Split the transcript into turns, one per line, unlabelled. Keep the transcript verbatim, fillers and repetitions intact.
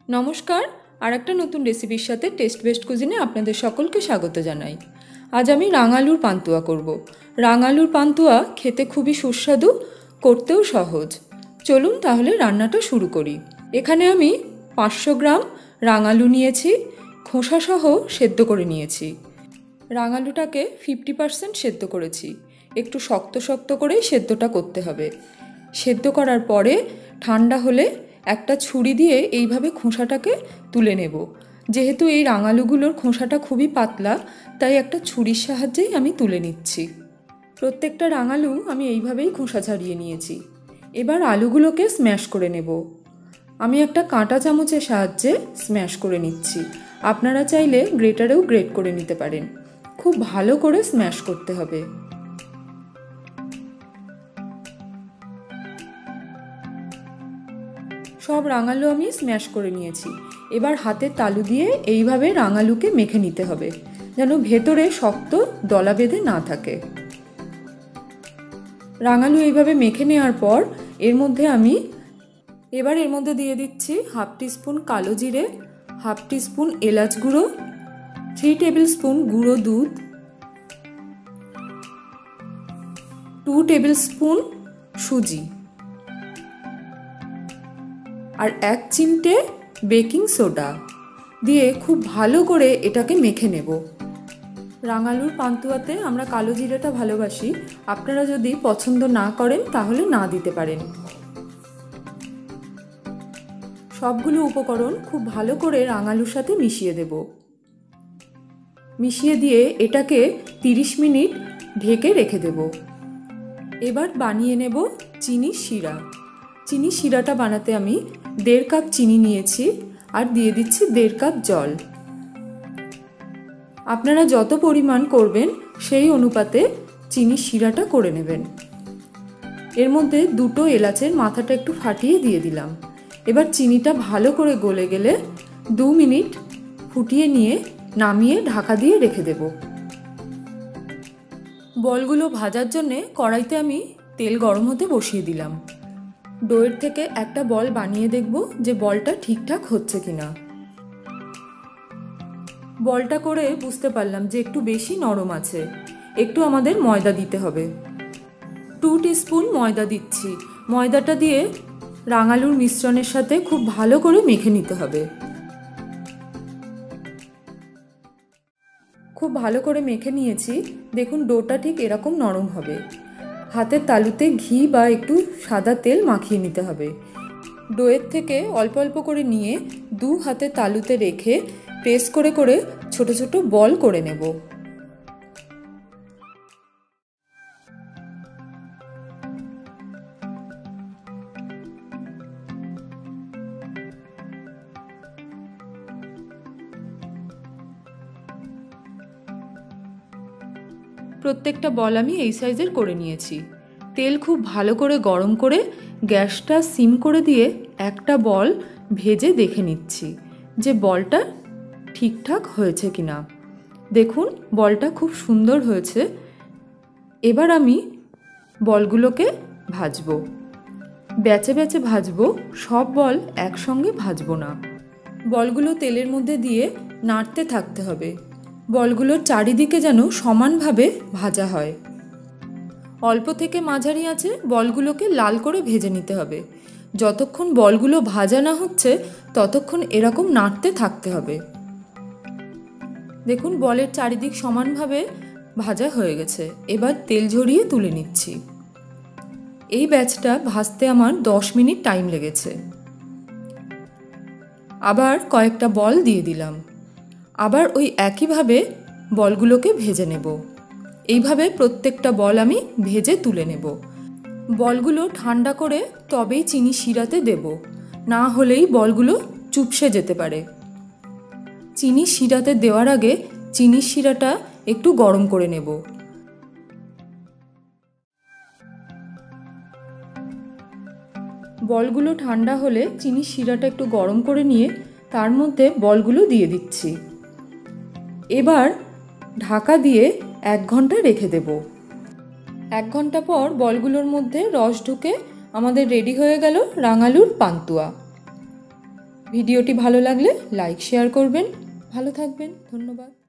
নমস্কার, আর একটা নতুন রেসিপির সাথে টেস্ট বেস্ট কুজিনে আপনাদের সকলকে স্বাগত জানাই। আজ আমি রাঙালুর পান্তুয়া করব। রাঙালুর পান্তুয়া খেতে খুবই সুস্বাদু, করতেও সহজ। চলুন তাহলে রান্নাটা শুরু করি। এখানে আমি পাঁচশো গ্রাম রাঙালু নিয়েছি, খোসাসহ সেদ্ধ করে নিয়েছি। রাঙালুটাকে ফিফটি পার্সেন্ট সেদ্ধ করেছি। একটু শক্ত শক্ত করেই সেদ্ধটা করতে হবে। সেদ্ধ করার পরে ঠান্ডা হলে একটা ছুরি দিয়ে এইভাবে খোসাটাকে তুলে নেব। যেহেতু এই রাঙালুগুলোর খোসাটা খুবই পাতলা, তাই একটা ছুরির সাহায্যেই আমি তুলে নিচ্ছি। প্রত্যেকটা রাঙালু আমি এইভাবেই খোসা ছাড়িয়ে নিয়েছি। এবার আলুগুলোকে স্ম্যাশ করে নেব। আমি একটা কাঁটা চামচের সাহায্যে স্ম্যাশ করে নিচ্ছি। আপনারা চাইলে গ্রেটারেও গ্রেট করে নিতে পারেন। খুব ভালো করে স্ম্যাশ করতে হবে। সব রাঙালু আমি স্ম্যাশ করে নিয়েছি। এবার হাতের তালু দিয়ে এইভাবে রাঙালুকে মেখে নিতে হবে, যেন ভেতরে শক্ত দলা বেঁধে না থাকে। রাঙালু এইভাবে মেখে নেওয়ার পর এর মধ্যে আমি এবার এর মধ্যে দিয়ে দিচ্ছি হাফ টিস্পুন কালো জিরে, হাফ টিস্পুন এলাচ গুঁড়ো, থ্রি টেবিল স্পুন গুঁড়ো দুধ, টু টেবিল স্পুন সুজি আর এক চিমটে বেকিং সোডা দিয়ে খুব ভালো করে এটাকে মেখে নেব। রাঙালুর পান্তুয়াতে আমরা কালো জিরেটা ভালোবাসি। আপনারা যদি পছন্দ না করেন তাহলে না দিতে পারেন। সবগুলো উপকরণ খুব ভালো করে রাঙালুর সাথে মিশিয়ে দেব। মিশিয়ে দিয়ে এটাকে তিরিশ মিনিট ঢেকে রেখে দেব। এবার বানিয়ে নেব চিনির শিরা। চিনির শিরাটা বানাতে আমি দেড় কাপ চিনি নিয়েছি আর দিয়ে দিচ্ছি দেড় কাপ জল। আপনারা যত পরিমাণ করবেন সেই অনুপাতে চিনির শিরাটা করে নেবেন। এর মধ্যে দুটো এলাচের মাথাটা একটু ফাটিয়ে দিয়ে দিলাম। এবার চিনিটা ভালো করে গলে গেলে দু মিনিট ফুটিয়ে নিয়ে নামিয়ে ঢাকা দিয়ে রেখে দেব। বলগুলো ভাজার জন্যে কড়াইতে আমি তেল গরম হতে বসিয়ে দিলাম। ডোয়ের থেকে একটা বল বানিয়ে দেখব যে বলটা ঠিকঠাক হচ্ছে কিনা। বলটা করে বুঝতে পারলাম যে একটু বেশি নরম আছে। একটু আমাদের ময়দা দিতে হবে। টু টিস্পুন ময়দা দিচ্ছি। ময়দাটা দিয়ে রাঙালুর মিশ্রণের সাথে খুব ভালো করে মেখে নিতে হবে। খুব ভালো করে মেখে নিয়েছি। দেখুন ডোটা ঠিক এরকম নরম হবে। হাতের তালুতে ঘি বা একটু সাদা তেল মাখিয়ে নিতে হবে। ডোয়ের থেকে অল্প অল্প করে নিয়ে দু হাতে তালুতে রেখে প্রেস করে করে ছোট ছোট বল করে নেব। প্রত্যেকটা বল আমি এই সাইজের করে নিয়েছি। তেল খুব ভালো করে গরম করে গ্যাসটা সিম করে দিয়ে একটা বল ভেজে দেখে নিচ্ছি যে বলটা ঠিকঠাক হয়েছে কিনা। দেখুন বলটা খুব সুন্দর হয়েছে। এবার আমি বলগুলোকে ভাজবো। ব্যাচে ব্যাচে ভাজবো, সব বল একসঙ্গে ভাজবো না। বলগুলো তেলের মধ্যে দিয়ে নাড়তে থাকতে হবে। বলগুলোর চারিদিকে যেন সমানভাবে ভাজা হয়। অল্প থেকে মাঝারি আঁচে বলগুলোকে লাল করে ভেজে নিতে হবে। যতক্ষণ বলগুলো ভাজা না হচ্ছে ততক্ষণ এরকম নাড়তে থাকতে হবে। দেখুন বলের চারিদিক সমানভাবে ভাজা হয়ে গেছে। এবার তেল ঝরিয়ে তুলে নিচ্ছি। এই ব্যাচটা ভাজতে আমার দশ মিনিট টাইম লেগেছে। আবার কয়েকটা বল দিয়ে দিলাম। আবার ওই একইভাবে বলগুলোকে ভেজে নেব। এইভাবে প্রত্যেকটা বল আমি ভেজে তুলে নেব। বলগুলো ঠান্ডা করে তবেই চিনি শিরাতে দেব, না হলেই বলগুলো চুপসে যেতে পারে। চিনি শিরাতে দেওয়ার আগে চিনির শিরাটা একটু গরম করে নেব। বলগুলো ঠান্ডা হলে চিনির শিরাটা একটু গরম করে নিয়ে তার মধ্যে বলগুলো দিয়ে দিচ্ছি। এবার ঢাকা দিয়ে এক ঘন্টা রেখে দেব। এক ঘন্টা পর বলগুলোর মধ্যে রস ঢুকে আমাদের রেডি হয়ে গেল রাঙালুর পান্তুয়া। ভিডিওটি ভালো লাগলে লাইক শেয়ার করবেন। ভালো থাকবেন। ধন্যবাদ।